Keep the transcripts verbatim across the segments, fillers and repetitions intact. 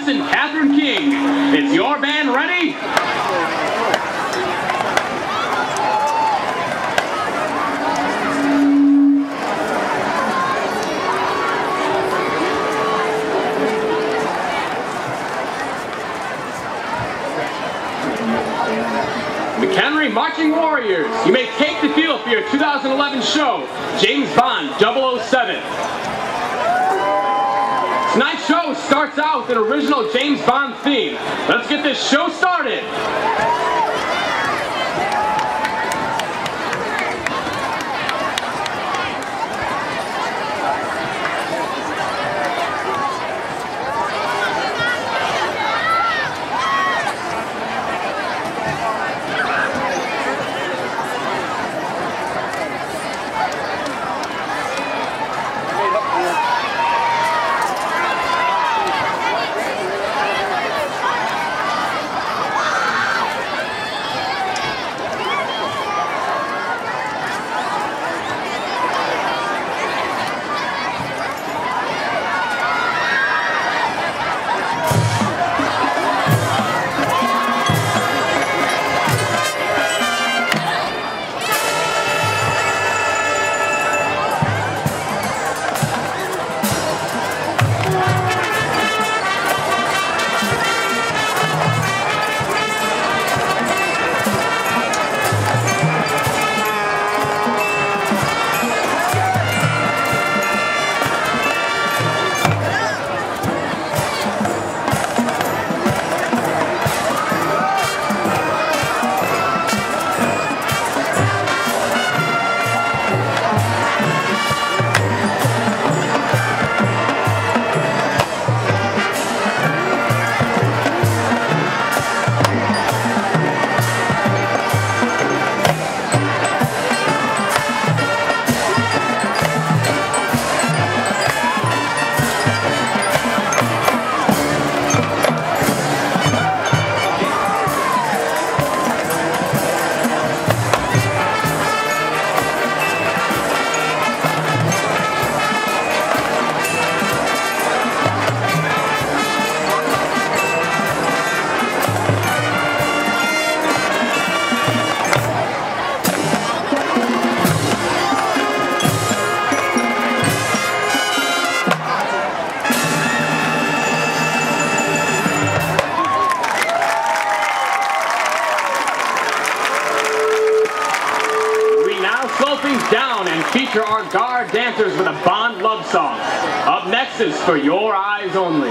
and Catherine King. Is your band ready? McHenry Marching Warriors, you may take the field for your two thousand eleven show, James Bond double oh seven. Tonight's show starts out with an original James Bond theme. Let's get this show started. Down and feature our guard dancers with a Bond love song. Up next is For Your Eyes Only.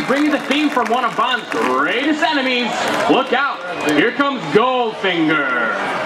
bringing the theme from one of Bond's greatest enemies. Look out, here comes Goldfinger.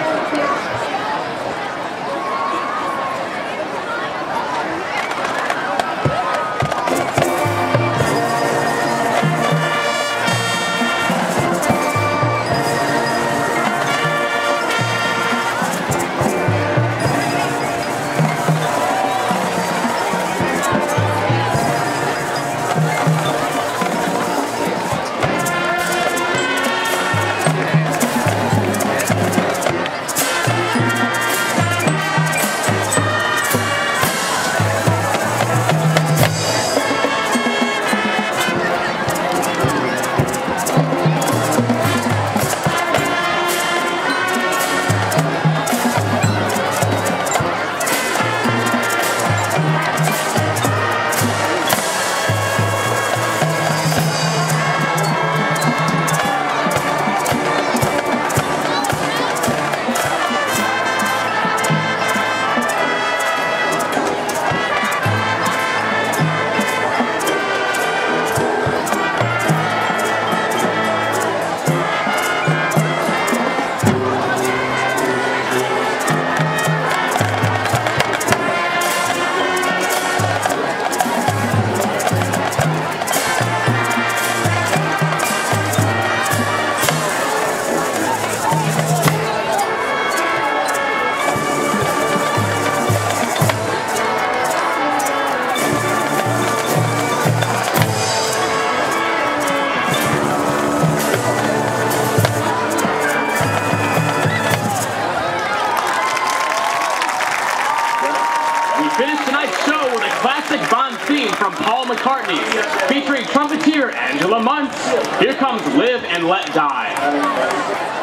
Finish tonight's show with a classic Bond theme from Paul McCartney, featuring trumpeter Angela Muntz. Here comes Live and Let Die.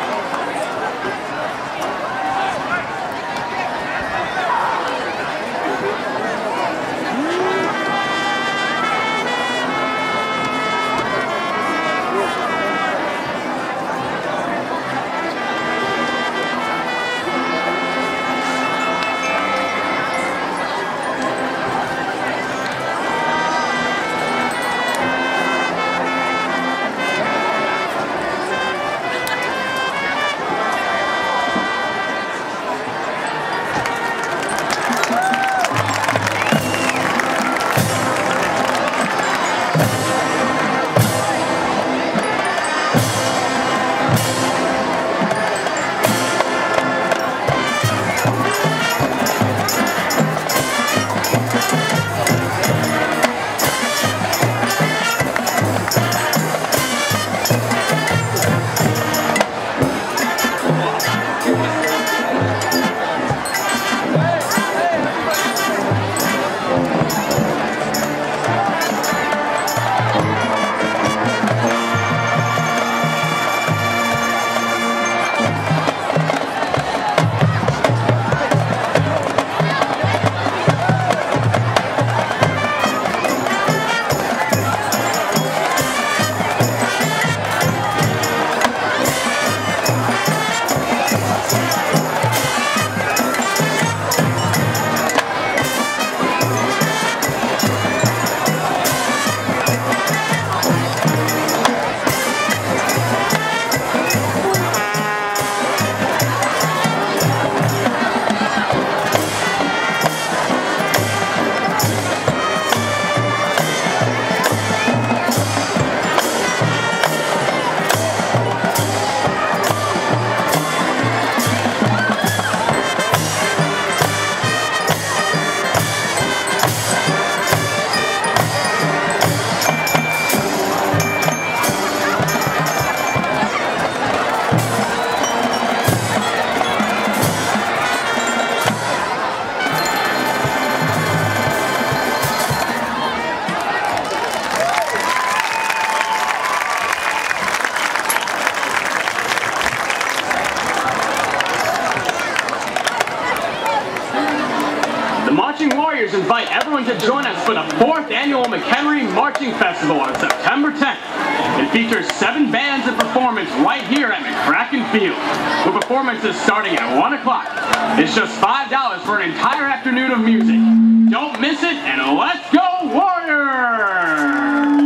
Warriors invite everyone to join us for the fourth annual McHenry Marching Festival on September tenth. It features seven bands and performance right here at McCracken Field, with performances starting at one o'clock. It's just five dollars for an entire afternoon of music. Don't miss it, and let's go Warriors!